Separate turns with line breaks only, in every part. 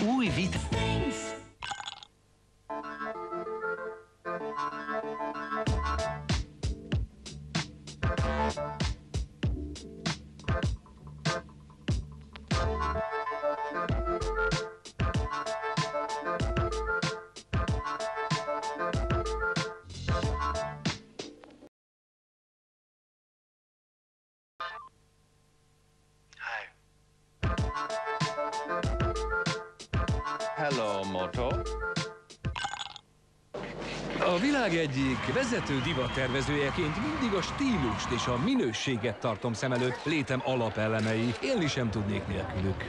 Új vit...
Hello, Moto.
A világ egyik vezető divattervezőjeként mindig a stílust és a minőséget tartom szem előtt, létem alapelemei, élni sem tudnék nélkülük.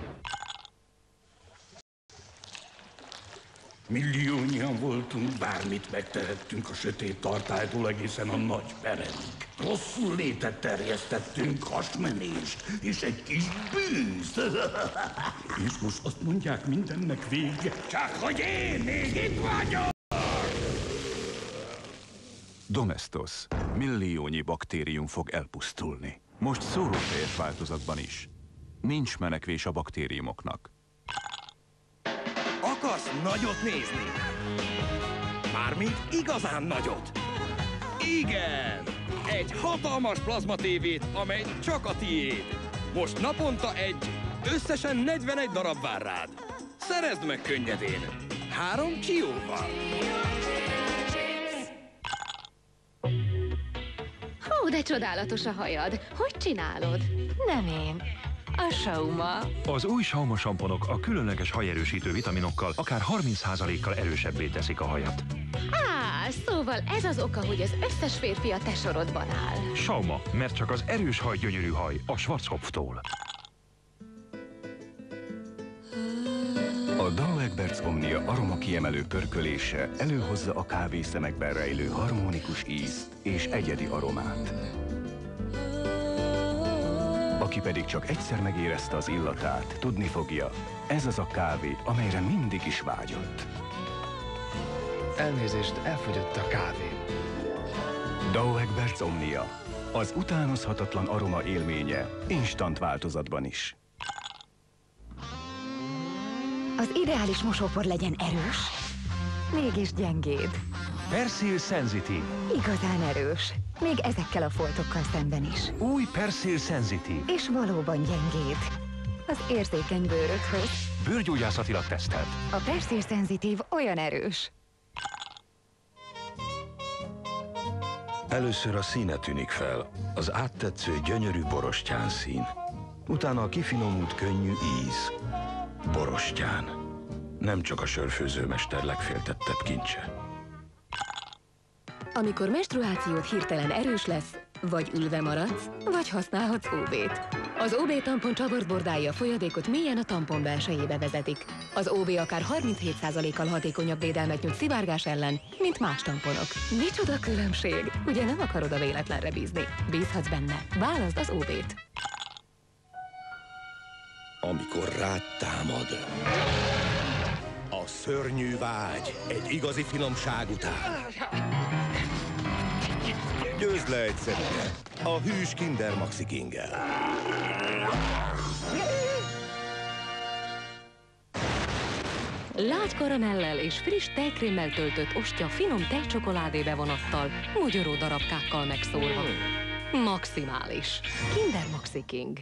Milliónyian voltunk, bármit megtehettünk a sötét tartálytól egészen a nagy perenig. Rosszul létet terjesztettünk, hasmenést és egy kis bűzt. És most azt mondják, mindennek vége, csak hogy én még itt vagyok!
Domestos. Milliónyi baktérium fog elpusztulni. Most szóróteljes változatban is. Nincs menekvés a baktériumoknak.
Akarsz nagyot nézni? Mármint igazán nagyot? Igen! Egy hatalmas plazmatévét, amely csak a tiéd. Most naponta összesen 41 darab vár rád. Szerezd meg könnyedén. 3 csióval.
Ó, de csodálatos a hajad. Hogy csinálod?
Nem én. A Sauma.
Az új Sauma samponok a különleges hajerősítő vitaminokkal akár 30%-kal erősebbé teszik a hajat.
Szóval ez az oka, hogy az összes férfi a te sorodban áll.
Sauma, mert csak az erős haj gyönyörű haj a Schwarzkopftól.
A Dow Egberts Omnia aromakiemelő pörkölése előhozza a kávészemekben rejlő harmonikus ízt és egyedi aromát. Aki pedig csak egyszer megérezte az illatát, tudni fogja, ez az a kávé, amelyre mindig is vágyott.
Elnézést, elfogyott a kávé.
Dow Egberts Omnia. Az utánozhatatlan aroma élménye, instant változatban is.
Az ideális mosópor legyen erős, mégis gyengéd.
Persil Sensitive.
Igazán erős, még ezekkel a foltokkal szemben is.
Új Persil Sensitive.
És valóban gyengéd. Az érzékeny bőrökhöz.
Bőrgyógyászatilag tesztelt.
A Persil Sensitive olyan erős.
Először a színe tűnik fel, az áttetsző, gyönyörű borostyán szín. Utána a kifinomult, könnyű íz. Borostyán. Nem csak a sörfőzőmester legféltettebb kincse.
Amikor menstruációd hirtelen erős lesz, vagy ülve maradsz, vagy használhatsz OB-t. Az OB tampon csavartbordái a folyadékot mélyen a tampon belsejébe vezetik. Az OB akár 37%-kal hatékonyabb védelmet nyújt szivárgás ellen, mint más tamponok. Micsoda különbség! Ugye nem akarod a véletlenre bízni? Bízhatsz benne. Válaszd az OB-t.
Amikor rád támad. A szörnyű vágy egy igazi finomság után. Győzd le egyszerűen a hűs Kinder Maxi King-el.
Lágy karamellel és friss tejkrémmel töltött ostya finom tejcsokoládé bevonattal, mogyoró darabkákkal megszórva. Maximális. Kinder Maxi King.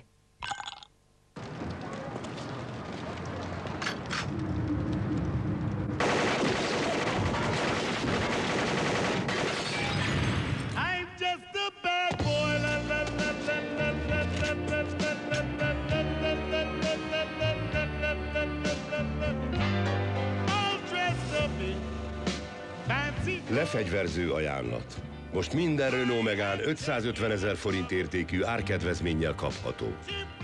Lefegyverző ajánlat. Most minden Renault Megane 550 000 forint értékű árkedvezménnyel kapható.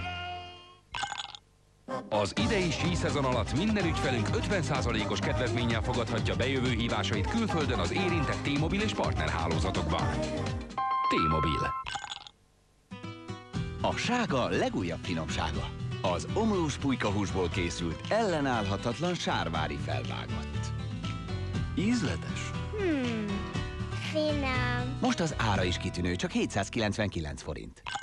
Az idei síszezon alatt minden ügyfelünk 50%-os kedvezménnyel fogadhatja bejövő hívásait külföldön az érintett T-Mobile és partnerhálózatokban. T-Mobile.
A sága legújabb finomsága. Az omlós pulykahúsból készült, ellenállhatatlan sárvári felvágott. Ízletes.
Finom.
Most az ára is kitűnő, csak 799 forint.